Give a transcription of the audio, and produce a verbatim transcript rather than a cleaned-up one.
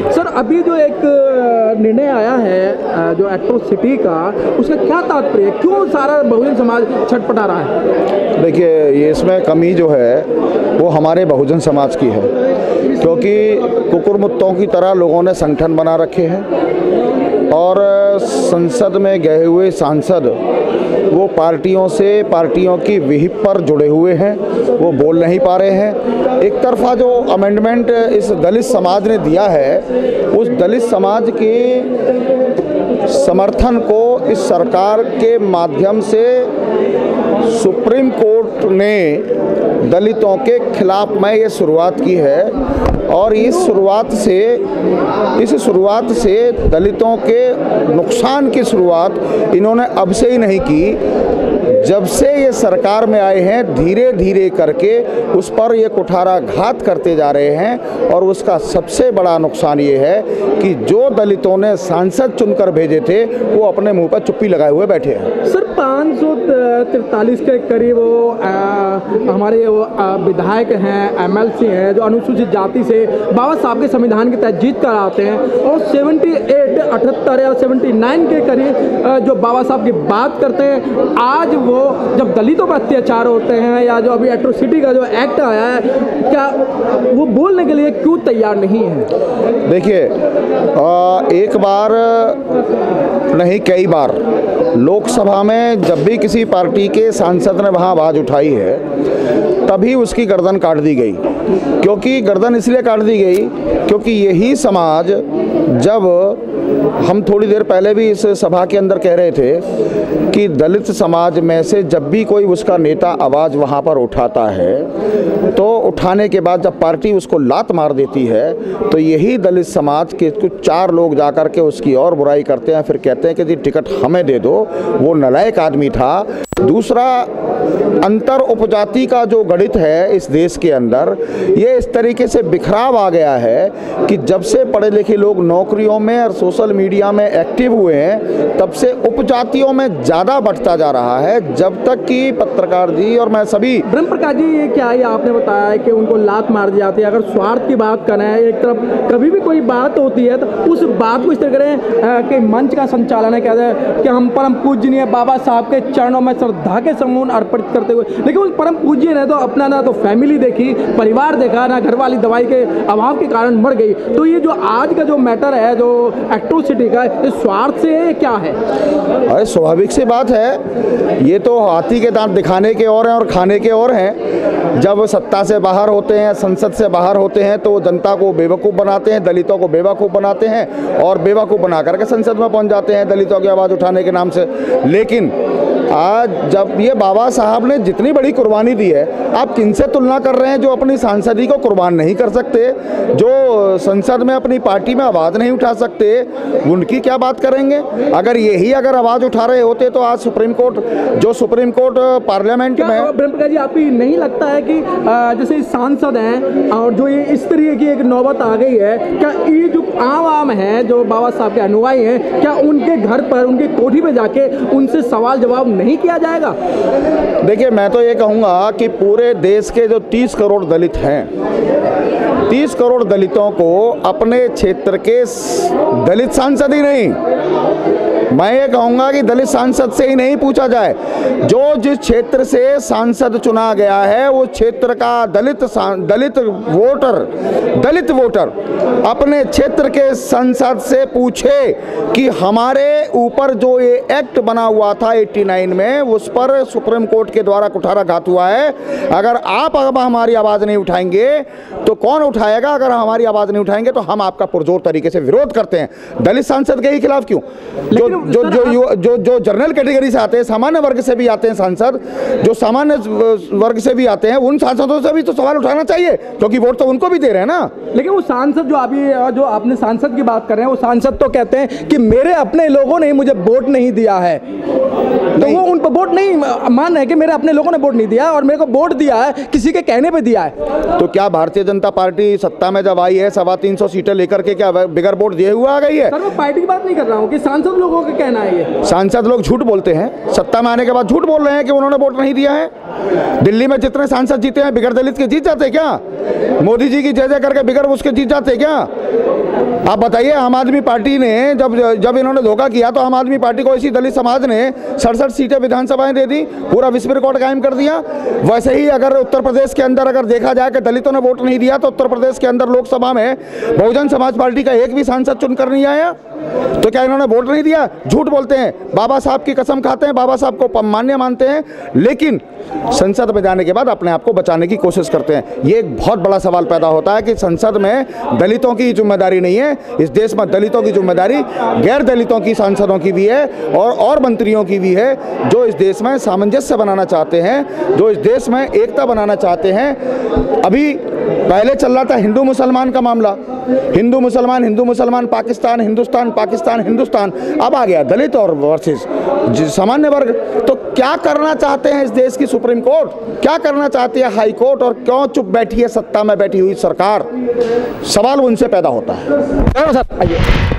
Sir, अभी जो एक निर्णय आया है जो एट्रोसिटी का, उसका क्या तात्पर्य है? क्यों सारा बहुजन समाज छटपटा रहा है? देखिए, ये इसमें कमी जो है वो हमारे बहुजन समाज की है, क्योंकि कुकुरमुत्तों की तरह लोगों ने संगठन बना रखे हैं और संसद में गए हुए सांसद वो पार्टियों से, पार्टियों की विहिप पर जुड़े हुए हैं, वो बोल नहीं पा रहे हैं। एक तरफा जो अमेंडमेंट इस दलित समाज ने दिया है, उस दलित समाज के समर्थन को इस सरकार के माध्यम से सुप्रीम कोर्ट ने दलितों के खिलाफ में ये शुरुआत की है और इस शुरुआत से इस शुरुआत से दलितों के नुकसान की शुरुआत इन्होंने अब से ही नहीं की। जब से ये सरकार में आए हैं, धीरे धीरे करके उस पर ये कुठाराघात करते जा रहे हैं और उसका सबसे बड़ा नुकसान ये है कि जो दलितों ने सांसद चुनकर भेजे थे वो अपने मुंह पर चुप्पी लगाए हुए बैठे हैं। सर, पाँच सौ तिरतालीस के करीब वो आ, हमारे वो विधायक हैं, एमएलसी हैं जो अनुसूचित जाति से बाबा साहब के संविधान के तहत जीत कर आते हैं और अठहत्तर अठहत्तर या उन्यासी के करीब जो बाबा साहब की बात करते हैं। आज वो जब दलितों पर अत्याचार होते हैं या जो अभी एट्रोसिटी का जो एक्ट आया है, क्या वो बोलने के लिए क्यों तैयार नहीं है? देखिए, एक बार नहीं कई बार लोकसभा में जब भी किसी पार्टी के सांसद ने वहाँ आवाज़ उठाई है तभी उसकी गर्दन काट दी गई। क्योंकि गर्दन इसलिए काट दी गई क्योंकि यही समाज, जब हम थोड़ी देर पहले भी इस सभा के अंदर कह रहे थे कि दलित समाज में से जब भी कोई उसका नेता आवाज़ वहाँ पर उठाता है तो उठाने के बाद जब पार्टी उसको लात मार देती है तो यही दलित समाज के कुछ चार लोग जाकर के उसकी और बुराई करते हैं, फिर कहते हैं कि जी टिकट हमें दे दो, वो नालायक आदमी था। दूसरा, अंतर उपजाति का जो गणित है इस देश के अंदर, ये इस तरीके से बिखराव आ गया है कि जब से पढ़े लिखे लोग नौकरियों में और सोशल मीडिया में एक्टिव हुए हैं तब से उपजातियों में ज़्यादा बढ़ता जा रहा है। जब तक कि पत्रकार जी और मैं सभी ब्रह्म प्रकाश जी, ये क्या है आपने बताया है कि उनको लात मार दी जाती है। अगर स्वार्थ की बात करें, एक तरफ कभी भी कोई बात होती है तो उस बात को इस तरह करें कि मंच का संचालन है, कहते हैं कि हम परम पूजनीय बाबा साहब के चरणों में श्रद्धा के समूह अर्पित करते हुए, लेकिन उस परम पूज्य ने तो अपना ना तो फैमिली देखी, परिवार देखा, ना घर वाली दवाई के अभाव के कारण मर गई। तो ये जो आज का जो मैटर है, जो एट्रोसिटी का, इस स्वार्थ से क्या है? अरे स्वाभाविक सी बात है, ये तो हाथी के दांत दिखाने के और हैं और खाने के और हैं। जब सत्ता से बाहर होते हैं, संसद से बाहर होते हैं तो जनता को बेवकूफ़ बनाते हैं, दलितों को बेवकूफ़ बनाते हैं और बेवकूफ़ बना करके संसद में पहुंच जाते हैं दलितों की आवाज़ उठाने के नाम से। लेकिन आज जब ये बाबा साहब ने जितनी बड़ी कुर्बानी दी है, आप किनसे तुलना कर रहे हैं जो अपनी सांसदी को कुर्बान नहीं कर सकते, जो संसद में अपनी पार्टी में आवाज़ नहीं उठा सकते, उनकी क्या बात करेंगे? अगर यही अगर आवाज़ उठा रहे होते तो आज सुप्रीम कोर्ट, जो सुप्रीम कोर्ट पार्लियामेंट में। ब्रह्मप्रकाश जी, आपको नहीं लगता है कि जैसे सांसद हैं और जो ये इस तरीके की एक नौबत आ गई है, क्या ये जो आम आम है, जो बाबा साहब के अनुयायी हैं, क्या उनके घर पर, उनकी कोठी पे जाके उनसे सवाल जवाब नहीं किया जाएगा? देखिए, मैं तो ये कहूँगा कि पूरे देश के जो तीस करोड़ दलित हैं, तीस करोड़ दलितों को अपने क्षेत्र के दलित सांसद ही नहीं, मैं ये कहूँगा कि दलित सांसद से ही नहीं पूछा जाए। जो जिस क्षेत्र से सांसद चुना गया है वो क्षेत्र का दलित दलित वोटर दलित वोटर अपने क्षेत्र के सांसद से पूछे कि हमारे ऊपर जो ये एक्ट बना हुआ था नवासी में, उस पर सुप्रीम कोर्ट के द्वारा कुठाराघात हुआ है। अगर आप अब हमारी आवाज़ नहीं उठाएंगे तो कौन उठाएगा? अगर हमारी आवाज़ नहीं उठाएंगे तो हम आपका पुरजोर तरीके से विरोध करते हैं। दलित सांसद के ही खिलाफ क्यों? जो जो जो जो जो जनरल कैटेगरी से आते हैं, सामान्य वर्ग से भी आते हैं सांसद, जो सामान्य वर्ग से भी आते हैं, उन सांसदों से भी तो सवाल उठाना चाहिए, क्योंकि वोट तो उनको भी दे रहे हैं ना। लेकिन वो सांसद जो अभी जो आपने सांसद की बात कर रहे हैं, वो सांसद तो कहते हैं कि मेरे अपने लोगों ने मुझे वोट नहीं दिया है, तो वो उन पर वोट नहीं मान है कि मेरे अपने लोगों ने वोट नहीं दिया और मेरे को वोट दिया है किसी के कहने पे दिया है। तो क्या भारतीय जनता पार्टी सत्ता में जब आई है सवा तीन सौ सीटें लेकर के क्या बिगर वोट दिए हुआ आ गई है? सर, मैं पार्टी की बात नहीं कर रहा हूँ कि सांसद लोगों का कहना है ये। सांसद लोग झूठ बोलते हैं, सत्ता में आने के बाद झूठ बोल रहे हैं कि उन्होंने वोट नहीं दिया है। दिल्ली में जितने सांसद जीते हैं बिगर दलित के जीत जाते क्या? मोदी जी की जय जय करके बिगर उसके जीत जाते क्या? आप बताइए, आम आदमी पार्टी ने जब जब इन्होंने धोखा किया तो आम आदमी पार्टी को इसी दलित समाज ने सड़सठ सीटें विधानसभाएं दे दी, पूरा विश्व रिकॉर्ड कायम कर दिया। वैसे ही अगर उत्तर प्रदेश के अंदर अगर देखा जाए कि दलितों ने वोट नहीं दिया तो उत्तर प्रदेश के अंदर लोकसभा में बहुजन समाज पार्टी का एक भी सांसद चुनकर नहीं आया। तो क्या इन्होंने वोट नहीं दिया? झूठ बोलते हैं, बाबा साहब की कसम खाते हैं, बाबा साहब को मान्य मानते हैं, लेकिन संसद में जाने के बाद अपने आप को बचाने की कोशिश करते हैं। ये एक बहुत बड़ा सवाल पैदा होता है कि संसद में दलितों की जिम्मेदारी नहीं है, इस देश में दलितों की जिम्मेदारी गैर दलितों की सांसदों की भी है और और मंत्रियों की भी है, जो इस देश में सामंजस्य बनाना चाहते हैं, जो इस देश में एकता बनाना चाहते हैं। अभी पहले चल रहा था हिंदू मुसलमान का मामला, हिंदू मुसलमान हिंदू मुसलमान पाकिस्तान हिंदुस्तान पाकिस्तान हिंदुस्तान, अब आ गया दलित और वर्सेस सामान्य वर्ग। तो क्या करना चाहते हैं इस देश की सुप्रीम कोर्ट, क्या करना चाहती है हाई कोर्ट, और क्यों चुप बैठी है सत्ता में बैठी हुई सरकार? सवाल उनसे पैदा होता है। सर आइए।